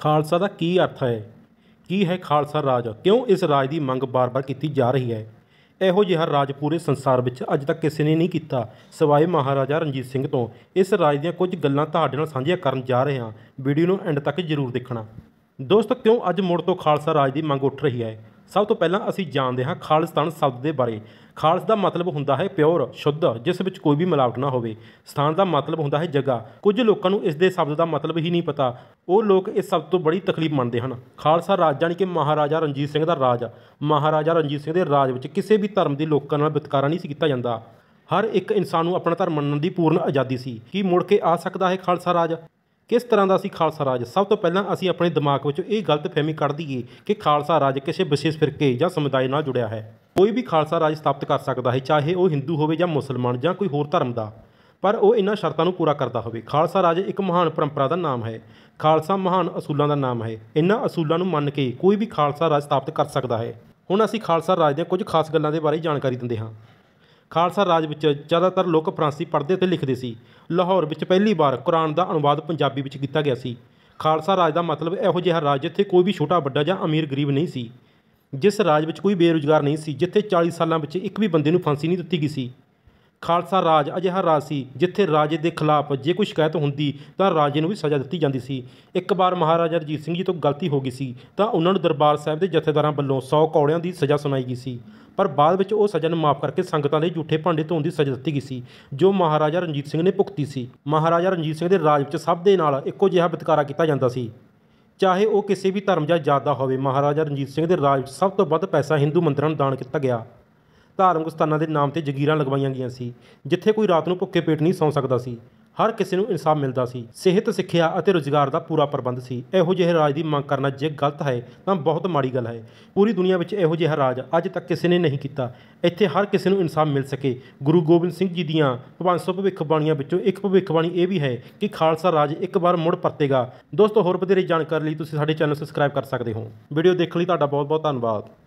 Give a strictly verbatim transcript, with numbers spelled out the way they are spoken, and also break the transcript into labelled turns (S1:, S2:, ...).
S1: ਖਾਲਸਾ ਦਾ ਕੀ ਅਰਥ ਹੈ? ਕੀ ਹੈ ਖਾਲਸਾ ਰਾਜ? ਕਿਉਂ ਇਸ ਰਾਜ ਦੀ ਮੰਗ ਬਾਰ-ਬਾਰ ਕੀਤੀ ਜਾ ਰਹੀ ਹੈ? ਇਹੋ ਜਿਹਾ ਰਾਜ ਪੂਰੇ ਸੰਸਾਰ ਵਿੱਚ ਅੱਜ ਤੱਕ ਕਿਸੇ ਨੇ ਨਹੀਂ ਕੀਤਾ ਸਿਵਾਏ ਮਹਾਰਾਜਾ ਰਣਜੀਤ ਸਿੰਘ ਤੋਂ। ਇਸ ਰਾਜ ਦੀਆਂ ਕੁਝ ਗੱਲਾਂ ਤੁਹਾਡੇ ਨਾਲ ਸਾਂਝੀਆਂ ਕਰਨ ਜਾ ਰਹੇ ਹਾਂ। ਵੀਡੀਓ ਨੂੰ ਐਂਡ ਤੱਕ ਜ਼ਰੂਰ ਦੇਖਣਾ। ਦੋਸਤੋ, ਕਿਉਂ ਅੱਜ ਮੁੜ ਤੋਂ ਖਾਲਸਾ ਰਾਜ ਦੀ ਮੰਗ ਉੱਠ ਰਹੀ ਹੈ? ਸਭ ਤੋਂ ਪਹਿਲਾਂ ਅਸੀਂ ਜਾਣਦੇ ਹਾਂ ਖਾਲਿਸਤਾਨ ਸ਼ਬਦ ਦੇ ਬਾਰੇ। ਖਾਲਸ ਦਾ ਮਤਲਬ ਹੁੰਦਾ ਹੈ ਪਿਓਰ, ਸ਼ੁੱਧ, ਜਿਸ ਵਿੱਚ ਕੋਈ ਵੀ ਮਿਲਾਵਟ ਨਾ ਹੋਵੇ। ਸਥਾਨ ਦਾ ਮਤਲਬ ਹੁੰਦਾ ਹੈ ਜਗ੍ਹਾ। ਕੁਝ ਲੋਕਾਂ ਨੂੰ ਇਸ ਦੇ ਸ਼ਬਦ ਦਾ ਮਤਲਬ ਹੀ ਨਹੀਂ ਪਤਾ। ਉਹ ਲੋਕ ਇਸ ਸ਼ਬਦ ਤੋਂ ਬੜੀ ਤਕਲੀਫ ਮੰਨਦੇ ਹਨ। ਖਾਲਸਾ ਰਾਜ ਜਾਣੀ ਕਿ ਮਹਾਰਾਜਾ ਰਣਜੀਤ ਸਿੰਘ ਦਾ ਰਾਜ। ਮਹਾਰਾਜਾ ਰਣਜੀਤ ਸਿੰਘ ਦੇ ਰਾਜ ਵਿੱਚ ਕਿਸੇ ਵੀ ਧਰਮ ਦੇ ਲੋਕਾਂ ਨਾਲ ਵਿਤਕਰਾ ਨਹੀਂ ਸੀ ਕੀਤਾ ਜਾਂਦਾ। ਹਰ ਇੱਕ ਇਨਸਾਨ ਨੂੰ ਆਪਣਾ ਧਰਮ ਮੰਨਣ ਦੀ ਪੂਰਨ ਆਜ਼ਾਦੀ ਸੀ। ਕੀ ਮੁੜ ਕੇ ਆ ਸਕਦਾ ਹੈ ਖਾਲਸਾ ਰਾਜ? ਕਿਸ ਤਰ੍ਹਾਂ ਦਾ ਸੀ ਖਾਲਸਾ ਰਾਜ? ਸਭ ਤੋਂ ਪਹਿਲਾਂ ਅਸੀਂ ਆਪਣੇ ਦਿਮਾਗ ਵਿੱਚੋਂ ਇਹ ਗਲਤਫਹਿਮੀ ਕੱਢ ਦਈਏ ਕਿ ਖਾਲਸਾ ਰਾਜ ਕਿਸੇ ਵਿਸ਼ੇਸ਼ ਫਿਰਕੇ ਜਾਂ ਸਮੁਦਾਇ ਨਾਲ ਜੁੜਿਆ ਹੈ। ਕੋਈ ਵੀ ਖਾਲਸਾ ਰਾਜ ਸਥਾਪਿਤ ਕਰ ਸਕਦਾ ਹੈ, ਚਾਹੇ ਉਹ ਹਿੰਦੂ ਹੋਵੇ ਜਾਂ ਮੁਸਲਮਾਨ ਜਾਂ ਕੋਈ ਹੋਰ ਧਰਮ ਦਾ, ਪਰ ਉਹ ਇਹਨਾਂ ਸ਼ਰਤਾਂ ਨੂੰ ਪੂਰਾ ਕਰਦਾ ਹੋਵੇ। ਖਾਲਸਾ ਰਾਜ ਇੱਕ ਮਹਾਨ ਪਰੰਪਰਾ ਦਾ ਨਾਮ ਹੈ। ਖਾਲਸਾ ਮਹਾਨ ਅਸੂਲਾਂ ਦਾ ਨਾਮ ਹੈ। ਇਹਨਾਂ ਅਸੂਲਾਂ ਨੂੰ ਮੰਨ ਕੇ ਕੋਈ ਵੀ ਖਾਲਸਾ ਰਾਜ ਸਥਾਪਿਤ ਕਰ ਸਕਦਾ ਹੈ। ਹੁਣ ਅਸੀਂ ਖਾਲਸਾ ਰਾਜ ਦੀਆਂ ਕੁਝ ਖਾਸ ਗੱਲਾਂ ਦੇ ਬਾਰੇ ਜਾਣਕਾਰੀ ਦਿੰਦੇ ਹਾਂ। ਖਾਲਸਾ ਰਾਜ ਵਿੱਚ ਜ਼ਿਆਦਾਤਰ ਲੋਕ ਫਰਾਂਸੀ ਪੜ੍ਹਦੇ ਅਤੇ ਲਿਖਦੇ ਸੀ। ਲਾਹੌਰ ਵਿੱਚ ਪਹਿਲੀ ਵਾਰ ਕੁਰਾਨ ਦਾ ਅਨੁਵਾਦ ਪੰਜਾਬੀ ਵਿੱਚ ਕੀਤਾ ਗਿਆ ਸੀ। ਖਾਲਸਾ ਰਾਜ ਦਾ ਮਤਲਬ ਇਹੋ ਜਿਹਾ ਰਾਜ ਜਿੱਥੇ ਕੋਈ ਵੀ ਛੋਟਾ ਵੱਡਾ ਜਾਂ ਅਮੀਰ ਗਰੀਬ ਨਹੀਂ ਸੀ, ਜਿਸ ਰਾਜ ਵਿੱਚ ਕੋਈ ਬੇਰੁਜ਼ਗਾਰ ਨਹੀਂ ਸੀ, ਜਿੱਥੇ ਚਾਲੀ ਸਾਲਾਂ ਵਿੱਚ ਇੱਕ ਵੀ ਬੰਦੇ ਨੂੰ ਫਾਂਸੀ ਨਹੀਂ ਦਿੱਤੀ ਗਈ ਸੀ। ਖਾਲਸਾ ਰਾਜ ਅਜਿਹਾ ਰਾਜ ਸੀ ਜਿੱਥੇ ਰਾਜੇ ਦੇ ਖਿਲਾਫ ਜੇ ਕੋਈ ਸ਼ਿਕਾਇਤ ਹੁੰਦੀ ਤਾਂ ਰਾਜੇ ਨੂੰ ਵੀ ਸਜ਼ਾ ਦਿੱਤੀ ਜਾਂਦੀ ਸੀ। ਇੱਕ ਵਾਰ ਮਹਾਰਾਜਾ ਰਣਜੀਤ ਸਿੰਘ ਜੀ ਤੋਂ ਗਲਤੀ ਹੋ ਗਈ ਸੀ ਤਾਂ ਉਹਨਾਂ ਨੂੰ ਦਰਬਾਰ ਸਾਹਿਬ ਦੇ ਜਥੇਦਾਰਾਂ ਵੱਲੋਂ ਸੌ ਕੌੜਿਆਂ ਦੀ ਸਜ਼ਾ ਸੁਣਾਈ ਗਈ ਸੀ, ਪਰ ਬਾਅਦ ਵਿੱਚ ਉਹ ਸਜ਼ਾ ਨੂੰ ਮਾਫ਼ ਕਰਕੇ ਸੰਗਤਾਂ ਦੇ ਝੂਠੇ ਭਾਂਡੇ ਧੋਣ ਦੀ ਸਜ਼ਾ ਦਿੱਤੀ ਗਈ ਸੀ, ਜੋ ਮਹਾਰਾਜਾ ਰਣਜੀਤ ਸਿੰਘ ਨੇ ਭੁਗਤੀ ਸੀ। ਮਹਾਰਾਜਾ ਰਣਜੀਤ ਸਿੰਘ ਦੇ ਰਾਜ ਵਿੱਚ ਸਭ ਦੇ ਨਾਲ ਇੱਕੋ ਜਿਹਾ ਵਿਤਕਰਾ ਕੀਤਾ ਜਾਂਦਾ ਸੀ, ਚਾਹੇ ਉਹ ਕਿਸੇ ਵੀ ਧਰਮ ਜਾਂ ਜਾਤ ਦਾ ਹੋਵੇ। ਮਹਾਰਾਜਾ ਰਣਜੀਤ ਸਿੰਘ ਦੇ ਰਾਜ ਵਿੱਚ ਸਭ ਤੋਂ ਵੱਧ ਪੈਸਾ ਹਿੰਦੂ ਮੰਦਰਾਂ ਨੂੰ ਦਾਨ ਕੀਤਾ ਗਿਆ। ਧਾਰਮਿਕ ਸਥਾਨਾਂ ਦੇ ਨਾਮ 'ਤੇ ਜਗੀਰਾਂ ਲਗਵਾਈਆਂ ਗਈਆਂ ਸੀ, ਜਿੱਥੇ ਕੋਈ ਰਾਤ ਨੂੰ ਭੁੱਖੇ ਪੇਟ ਨਹੀਂ ਸੌਂ ਸਕਦਾ ਸੀ। ਹਰ ਕਿਸੇ ਨੂੰ ਇਨਸਾਫ ਮਿਲਦਾ ਸੀ। ਸਿਹਤ, ਸਿੱਖਿਆ ਅਤੇ ਰੁਜ਼ਗਾਰ ਦਾ ਪੂਰਾ ਪ੍ਰਬੰਧ ਸੀ। ਇਹੋ ਜਿਹੇ ਰਾਜ ਦੀ ਮੰਗ ਕਰਨਾ ਜੇ ਗਲਤ ਹੈ ਤਾਂ ਬਹੁਤ ਮਾੜੀ ਗੱਲ ਹੈ। ਪੂਰੀ ਦੁਨੀਆ ਵਿੱਚ ਇਹੋ ਜਿਹਾ ਰਾਜ ਅੱਜ ਤੱਕ ਕਿਸੇ ਨੇ ਨਹੀਂ ਕੀਤਾ। ਇੱਥੇ ਹਰ ਕਿਸੇ ਨੂੰ ਇਨਸਾਫ ਮਿਲ ਸਕੇ। ਗੁਰੂ ਗੋਬਿੰਦ ਸਿੰਘ ਜੀ ਦੀਆਂ ਪੰਜ ਸੌ ਭਵਿੱਖਬਾਣੀਆਂ ਵਿੱਚੋਂ ਇੱਕ ਭਵਿੱਖਬਾਣੀ ਇਹ ਵੀ ਹੈ ਕਿ ਖਾਲਸਾ ਰਾਜ ਇੱਕ ਵਾਰ ਮੁੜ ਪਰਤੇਗਾ। ਦੋਸਤੋ, ਹੋਰ ਵਧੇਰੇ ਜਾਣਕਾਰੀ ਲਈ ਤੁਸੀਂ ਸਾਡੇ ਚੈਨਲ ਸਬਸਕ੍ਰਾਈਬ ਕਰ ਸਕਦੇ ਹੋ। ਵੀਡੀਓ ਦੇਖਣ ਲਈ ਤੁਹਾਡਾ ਬਹੁਤ ਬਹੁਤ ਧੰਨਵਾਦ।